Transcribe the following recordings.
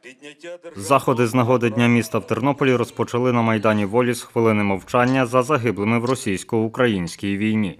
Заходи з нагоди Дня міста в Тернополі розпочали на Майдані Волі з хвилини мовчання за загиблими в російсько-українській війні.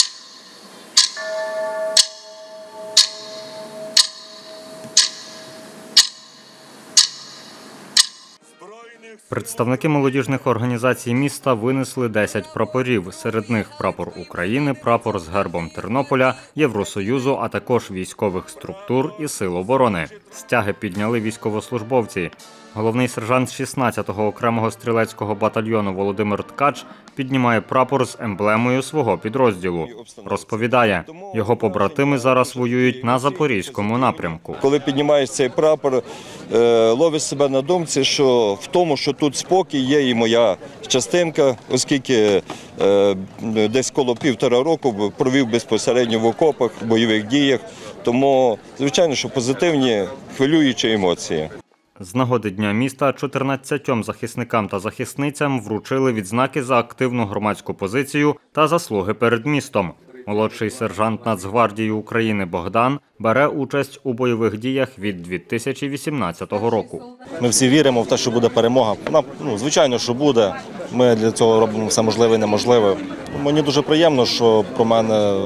Представники молодіжних організацій міста винесли 10 прапорів. Серед них прапор України, прапор з гербом Тернополя, Євросоюзу, а також військових структур і сил оборони. Стяги підняли військовослужбовці. Головний сержант 16-го окремого стрілецького батальйону Володимир Ткач піднімає прапор з емблемою свого підрозділу. Розповідає, його побратими зараз воюють на Запорізькому напрямку. Коли піднімаєш цей прапор, ловиш себе на думці, що в тому, що тут спокій, є і моя частинка, оскільки десь коло 1,5 року провів безпосередньо в окопах, в бойових діях. Тому, звичайно, що позитивні, хвилюючі емоції. З нагоди Дня міста 14 захисникам та захисницям вручили відзнаки за активну громадську позицію та заслуги перед містом. Молодший сержант Нацгвардії України Богдан бере участь у бойових діях від 2018 року. Ми всі віримо в те, що буде перемога. Звичайно, що буде. Ми для цього робимо все можливе і неможливе. Мені дуже приємно, що про мене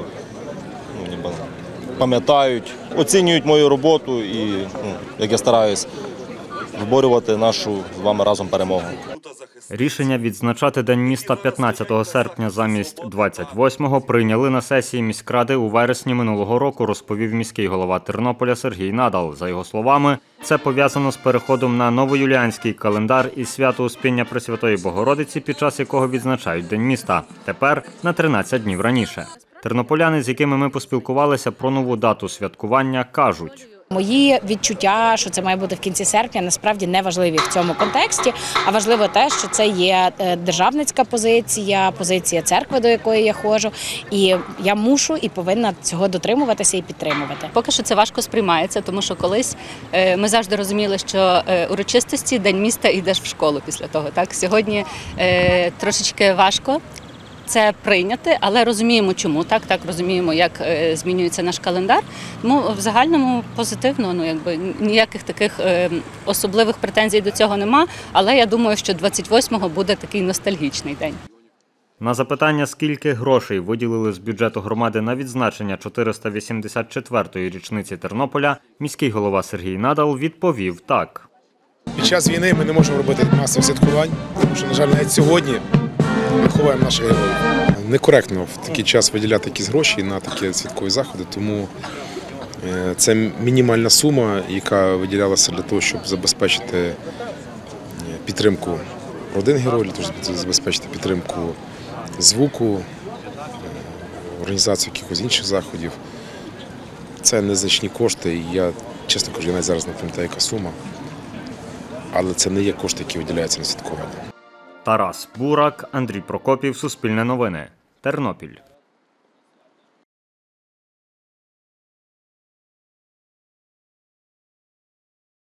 пам'ятають, оцінюють мою роботу і як я стараюсь виборювати нашу з вами разом перемогу. Рішення відзначати День міста 15 серпня замість 28-го прийняли на сесії міськради у вересні минулого року, розповів міський голова Тернополя Сергій Надал. За його словами, це пов'язано з переходом на новоюліанський календар і свято Успіння Пресвятої Богородиці, під час якого відзначають День міста. Тепер на 13 днів раніше. Тернополяни, з якими ми поспілкувалися про нову дату святкування, кажуть: мої відчуття, що це має бути в кінці серпня, насправді не важливі в цьому контексті, а важливо те, що це є державницька позиція, позиція церкви, до якої я ходжу, і я мушу і повинна цього дотримуватися і підтримувати. Поки що це важко сприймається, тому що колись ми завжди розуміли, що урочистості День міста йдеш в школу після того. Так? Сьогодні трошечки важко це прийняти, але розуміємо чому, так розуміємо, як змінюється наш календар. Тому в загальному позитивно, ніяких таких особливих претензій до цього нема, але я думаю, що 28-го буде такий ностальгічний день. На запитання, скільки грошей виділили з бюджету громади на відзначення 484-ї річниці Тернополя, міський голова Сергій Надал відповів так. Під час війни ми не можемо робити масових святкувань, тому що, на жаль, навіть сьогодні ми ховаємо наших героїв. Некоректно в такий час виділяти якісь гроші на такі святкові заходи, тому це мінімальна сума, яка виділялася для того, щоб забезпечити підтримку родин героїв, для того, щоб забезпечити підтримку звуку, організацію якихось інших заходів. Це незначні кошти, і я, чесно кажу, я навіть зараз не пам'ятаю, яка сума, але це не є кошти, які виділяються на святкування. Тарас Бурак, Андрій Прокопів, Суспільне новини, Тернопіль.